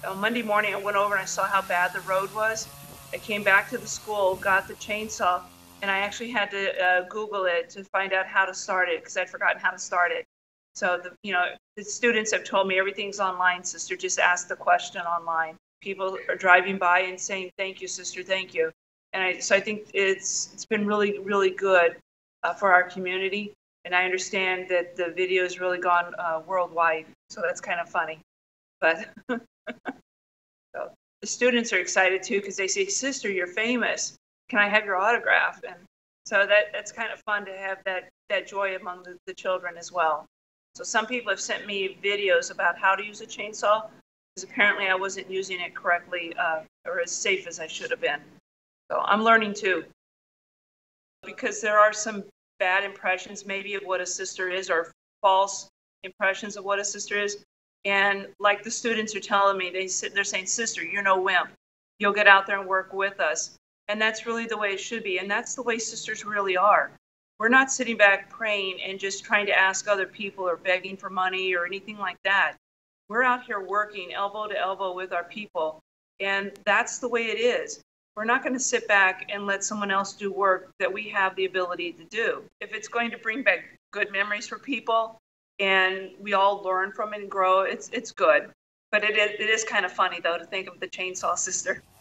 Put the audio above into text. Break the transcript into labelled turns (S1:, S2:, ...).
S1: Monday morning, I went over and I saw how bad the road was. I came back to the school, got the chainsaw, and I actually had to Google it to find out how to start it because I'd forgotten how to start it. So the students have told me everything's online, sister. Just ask the question online. People are driving by and saying, "Thank you, sister. Thank you." And so I think it's been really, really good for our community. And I understand that the video has really gone worldwide. So that's kind of funny. But so the students are excited too because they say, "Sister, you're famous. Can I have your autograph?" And so that's kind of fun to have that joy among the children as well. So some people have sent me videos about how to use a chainsaw because apparently I wasn't using it correctly or as safe as I should have been. So I'm learning too, because there are some bad impressions maybe of what a sister is or false impressions of what a sister is. And like the students are telling me, they're saying, "Sister, you're no wimp. You'll get out there and work with us." And that's really the way it should be. And that's the way sisters really are. We're not sitting back praying and just trying to ask other people or begging for money or anything like that. We're out here working elbow to elbow with our people. And that's the way it is. We're not going to sit back and let someone else do work that we have the ability to do. If it's going to bring back good memories for people and we all learn from it and grow, it's good. But it is kind of funny, though, to think of the chainsaw sister.